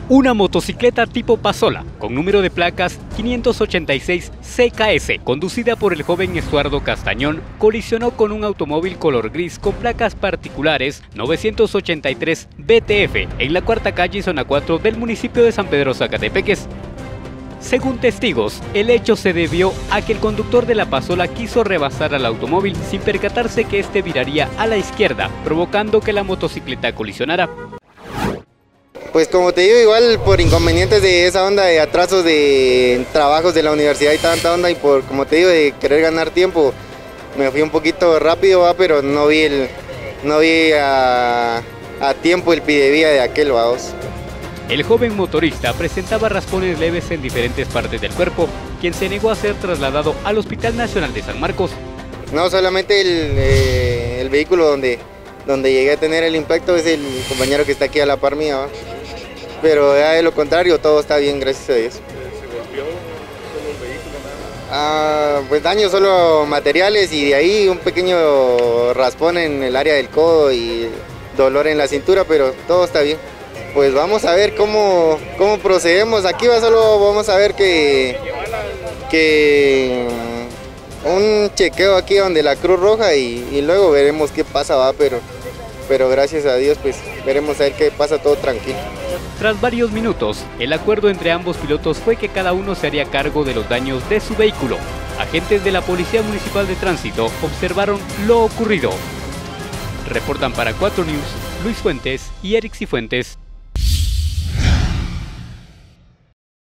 Una motocicleta tipo Pasola, con número de placas 586 CKS, conducida por el joven Estuardo Castañón, colisionó con un automóvil color gris con placas particulares 983 BTF en la cuarta calle y zona 4 del municipio de San Pedro Zacatepeques. Según testigos, el hecho se debió a que el conductor de la Pasola quiso rebasar al automóvil sin percatarse que este viraría a la izquierda, provocando que la motocicleta colisionara. Pues como te digo, igual por inconvenientes de esa onda de atrasos de trabajos de la universidad y tanta onda, y por, como te digo, de querer ganar tiempo, me fui un poquito rápido, pero no vi a tiempo el pidevía de aquel, vaos. El joven motorista presentaba raspones leves en diferentes partes del cuerpo, quien se negó a ser trasladado al Hospital Nacional de San Marcos. No, solamente el vehículo donde llegué a tener el impacto es el compañero que está aquí a la par mía, ¿va? Pero ya de lo contrario, todo está bien, gracias a Dios. ¿Se golpeó solo el vehículo? Pues daños solo materiales y de ahí un pequeño raspón en el área del codo y dolor en la cintura, pero todo está bien. Pues vamos a ver cómo procedemos. Aquí solo vamos a ver que un chequeo aquí donde la Cruz Roja y luego veremos qué pasa, va, pero gracias a Dios pues veremos a ver qué pasa, todo tranquilo. Tras varios minutos, el acuerdo entre ambos pilotos fue que cada uno se haría cargo de los daños de su vehículo. Agentes de la Policía Municipal de Tránsito observaron lo ocurrido. Reportan para 4 News, Luis Fuentes y Eric Cifuentes.